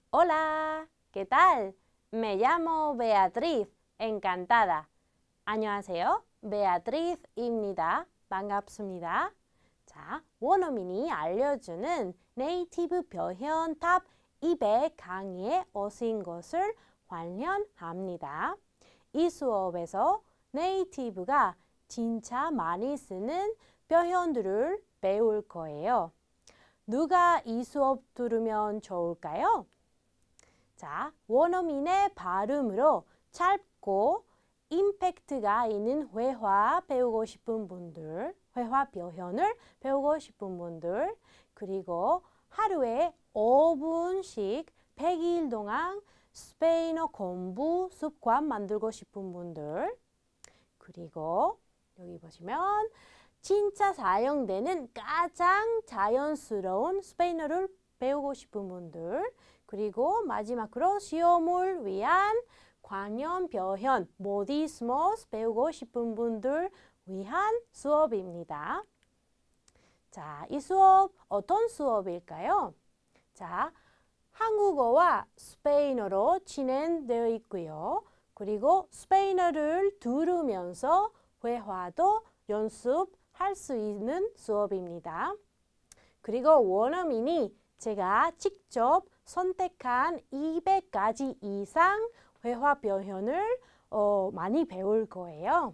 Hola, ¿qué tal? Me llamo Beatriz, encantada. 안녕하세요, Beatriz입니다. 반갑습니다. 자, 원어민이 알려주는 네이티브 표현 탑 200 강의에 오신 것을 환영합니다. 이 수업에서 네이티브가 진짜 많이 쓰는 표현들을 배울 거예요. 누가 이 수업 들으면 좋을까요? 자, 원어민의 발음으로 짧고 임팩트가 있는 회화 배우고 싶은 분들, 회화 표현을 배우고 싶은 분들, 그리고 하루에 5분씩 100일 동안 스페인어 공부 습관 만들고 싶은 분들, 그리고 여기 보시면 진짜 사용되는 가장 자연스러운 스페인어를 배우고 싶은 분들, 그리고 마지막으로 시험을 위한 관련 표현, 모디스모스 배우고 싶은 분들 위한 수업입니다. 자, 이 수업 어떤 수업일까요? 자, 한국어와 스페인어로 진행되어 있고요. 그리고 스페인어를 들으면서 회화도 연습할 수 있는 수업입니다. 그리고 원어민이 제가 직접 선택한 200가지 이상 회화 표현을 많이 배울 거예요.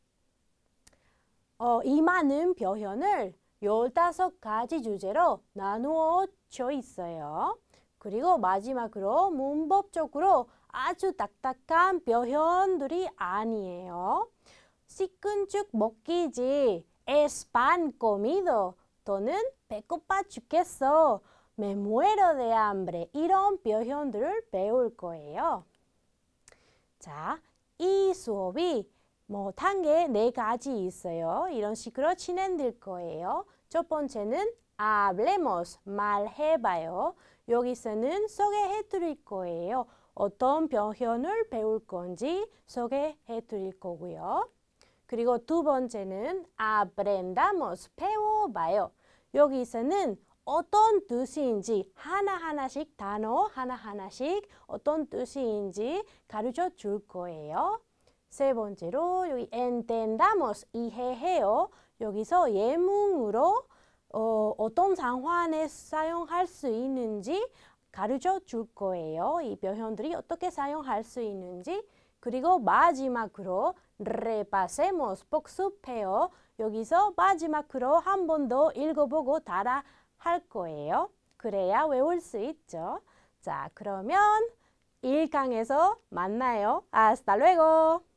이 많은 표현을 15가지 주제로 나누어져 있어요. 그리고 마지막으로 문법적으로 아주 딱딱한 표현들이 아니에요. 식은 죽 먹기지, es pan comido, 또는 배고파 죽겠어, me muero de hambre, 이런 표현들을 배울 거예요. 자, 이 수업이 단계 4가지 있어요. 이런 식으로 진행될 거예요. 첫 번째는 hablemos, 말해봐요. 여기서는 소개해 드릴 거예요. 어떤 표현을 배울 건지 소개해 드릴 거고요. 그리고 두 번째는 aprendamos, 배워봐요. 여기서는 어떤 뜻인지 하나하나씩 단어 하나하나씩 어떤 뜻인지 가르쳐 줄 거예요. 세 번째로 여기 entendamos, 이해해요. 여기서 예문으로 어떤 상황에 사용할 수 있는지 가르쳐 줄 거예요. 이 표현들이 어떻게 사용할 수 있는지. 그리고 마지막으로 repasemos, 복습해요. 여기서 마지막으로 한 번 더 읽어보고 따라 할 거예요. 그래야 외울 수 있죠. 자, 그러면 1강에서 만나요. Hasta luego.